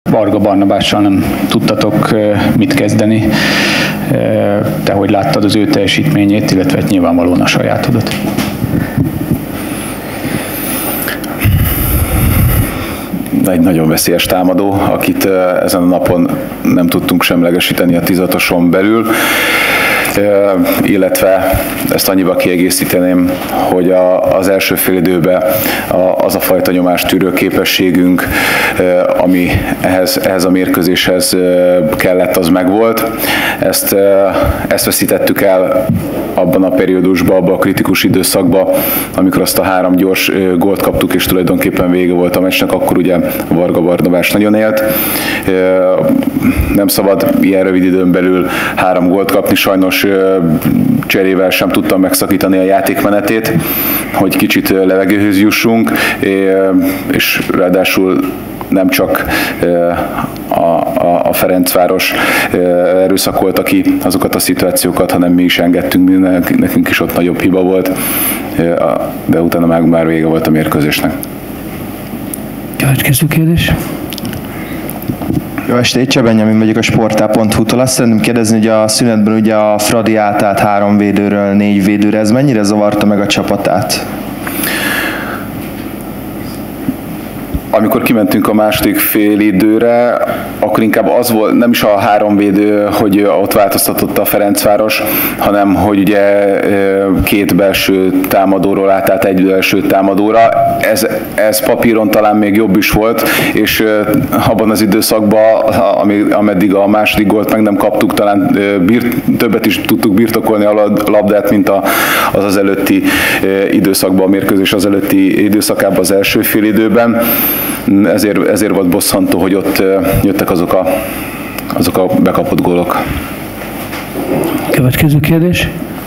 Varga Barnabással nem tudtatok mit kezdeni. Te hogy láttad az ő teljesítményét, illetve nyilvánvalóan a sajátodat? Egy nagyon veszélyes támadó, akit ezen a napon nem tudtunk semlegesíteni a 16-oson belül, illetve ezt annyiba kiegészíteném, hogy az első fél időben az a fajta nyomástűrő képességünk, ami ehhez a mérkőzéshez kellett, az megvolt. Ezt veszítettük el abban a periódusban, abban a kritikus időszakban, amikor azt a 3 gyors gólt kaptuk, és tulajdonképpen vége volt a meccsnek, akkor ugye Varga Barnabás nagyon élt. Nem szabad ilyen rövid időn belül 3 gólt kapni, sajnos cserével sem tudtam megszakítani a játékmenetét, hogy kicsit levegőhöz jussunk, és ráadásul nem csak a Ferencváros erőszakolta ki azokat a szituációkat, hanem mi is engedtünk, nekünk is ott nagyobb hiba volt, de utána már vége volt a mérkőzésnek. Következő kérdés. Jó estét, Csebenyamin vagyok a sportál.hu-tól. Azt szeretném kérdezni, hogy a szünetben ugye a Fradi átállt 3 védőről 4 védőre, ez mennyire zavarta meg a csapatát? Amikor kimentünk a második félidőre, akkor inkább az volt, nem is a 3 védő, hogy ott változtatott a Ferencváros, hanem hogy ugye 2 belső támadóról átállt 1 belső támadóra. Ez papíron talán még jobb is volt, és abban az időszakban, ameddig a második gólt meg nem kaptuk, talán többet is tudtuk birtokolni a labdát, mint az előtti időszakban, a mérkőzés az előtti időszakában, az első félidőben. Ezért volt bosszantó, hogy ott jöttek azok a bekapott gólok. Következő kérdés.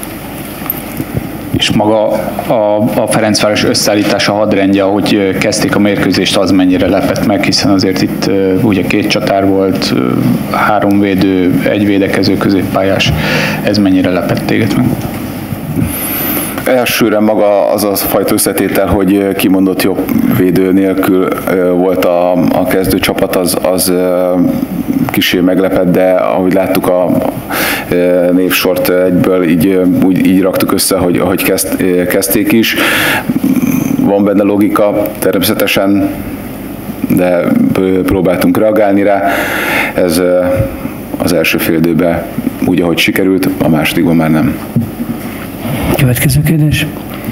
És maga a Ferencváros összeállítása, hadrendje, ahogy kezdték a mérkőzést, az mennyire lepett meg, hiszen azért itt ugye 2 csatár volt, 3 védő, 1 védekező középpályás. Ez mennyire lepett téged meg? Elsőre maga az a fajta összetétel, hogy kimondott jobb védő nélkül volt a kezdőcsapat, az kissé meglepett, de ahogy láttuk a névsort egyből, így raktuk össze, hogy kezdték is. Van benne logika természetesen, de próbáltunk reagálni rá. Ez az első fél időben úgy, ahogy sikerült, a másodikban már nem. Következő kérdés.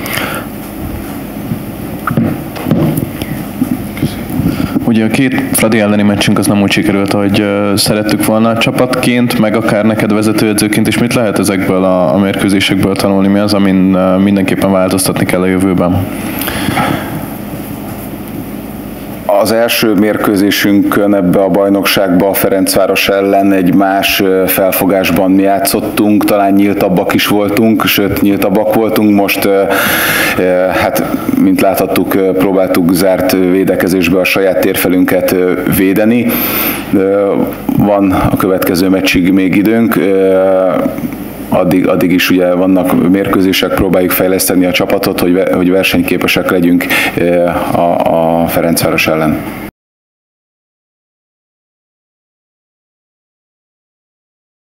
Ugye a 2 Fradi elleni meccsünk az nem úgy sikerült, ahogy szerettük volna csapatként, meg akár neked vezetőedzőként, és mit lehet ezekből a mérkőzésekből tanulni? Mi az, amin mindenképpen változtatni kell a jövőben? Az első mérkőzésünkön ebbe a bajnokságba a Ferencváros ellen egy más felfogásban mi játszottunk, talán nyíltabbak is voltunk, sőt nyíltabbak voltunk. Most, hát mint láthattuk, próbáltuk zárt védekezésbe a saját térfelünket védeni. Van a következő meccsig még időnk, addig is ugye vannak mérkőzések, próbáljuk fejleszteni a csapatot, hogy versenyképesek legyünk a Ferencváros ellen.